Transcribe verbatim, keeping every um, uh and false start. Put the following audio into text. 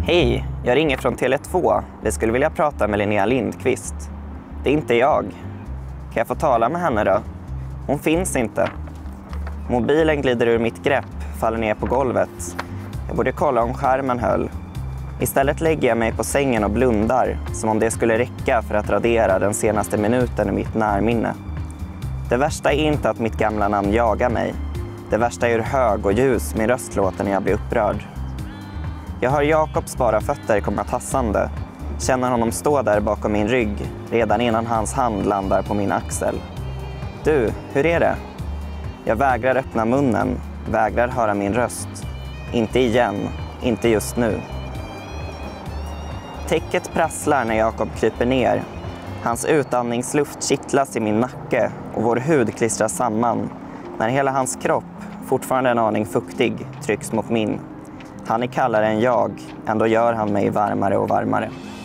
Hej, jag ringer från Tele två. Vi skulle vilja prata med Linnea Lindqvist. Det är inte jag. Kan jag få tala med henne då? Hon finns inte. Mobilen glider ur mitt grepp, faller ner på golvet. Jag borde kolla om skärmen höll. Istället lägger jag mig på sängen och blundar, som om det skulle räcka för att radera den senaste minuten i mitt närminne. Det värsta är inte att mitt gamla namn jagar mig. Det värsta är hur hög och ljus min röst låter när jag blir upprörd. Jag hör Jakobs bara fötter komma tassande. Känner honom stå där bakom min rygg, redan innan hans hand landar på min axel. Du, hur är det? Jag vägrar öppna munnen, vägrar höra min röst. Inte igen, inte just nu. Täcket prasslar när Jakob kryper ner. Hans utandningsluft kittlas i min nacke och vår hud klistras samman. När hela hans kropp, fortfarande en aning fuktig, trycks mot min. Han är kallare än jag, ändå gör han mig varmare och varmare.